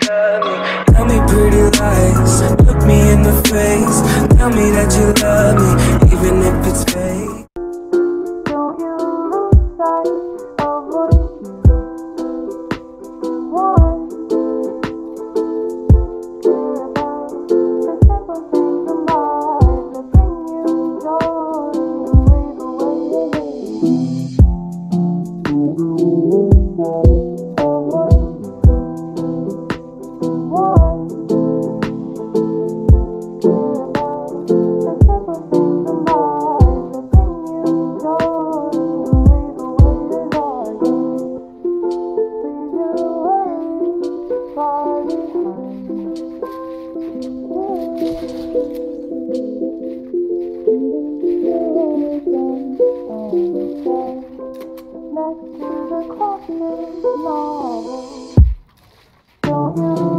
love me. Tell me pretty lies, look me in the face. Tell me that you love me, even if it's fake. Don't you lose sight of what you want. Care about the simple things in life that bring you joy, away the way you live. Don't you lose sight of what you want. Care about the simple things in life that bring you joy, away the way you like it. Leave your worries far behind. Next to the classic novel. Don't you